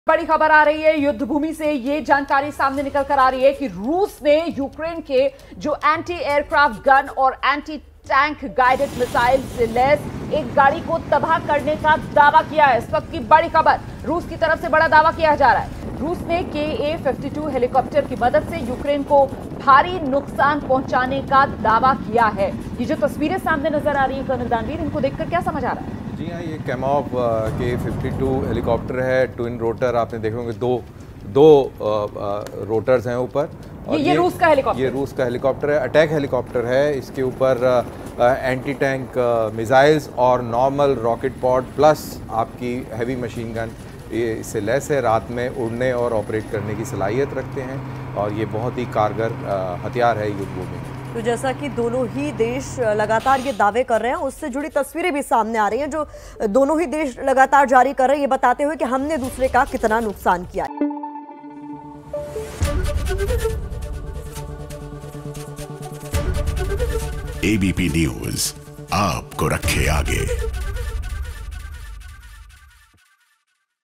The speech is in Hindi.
बड़ी खबर आ रही है युद्ध भूमि से। ये जानकारी सामने निकल कर आ रही है कि रूस ने यूक्रेन के जो एंटी एयरक्राफ्ट गन और एंटी टैंक गाइडेड मिसाइल से लैस एक गाड़ी को तबाह करने का दावा किया है। इस वक्त की बड़ी खबर, रूस की तरफ से बड़ा दावा किया जा रहा है। रूस ने KA-52 हेलीकॉप्टर की मदद से यूक्रेन को भारी नुकसान पहुंचाने का दावा किया है। ये जो तस्वीरें सामने नजर आ रही है कर्नल दानवीर, इनको देखकर क्या समझ आ रहा है? जी हाँ, ये कैमॉव KA-52 हेलीकॉप्टर है, ट्विन रोटर। आपने देखे होंगे दो रोटर्स हैं ऊपर। और ये रूस का हेलीकॉप्टर, ये रूस का हेलीकॉप्टर है, अटैक हेलीकॉप्टर है। इसके ऊपर एंटी टैंक मिसाइल्स और नॉर्मल रॉकेट पॉड प्लस आपकी हैवी मशीन गन ये इससे लैस है। रात में उड़ने और ऑपरेट करने की सलाहियत रखते हैं और ये बहुत ही कारगर हथियार है युद्ध भूमि में। तो जैसा कि दोनों ही देश लगातार ये दावे कर रहे हैं, उससे जुड़ी तस्वीरें भी सामने आ रही हैं जो दोनों ही देश लगातार जारी कर रहे हैं, ये बताते हुए कि हमने दूसरे का कितना नुकसान किया है। ABP न्यूज आपको रखे आगे।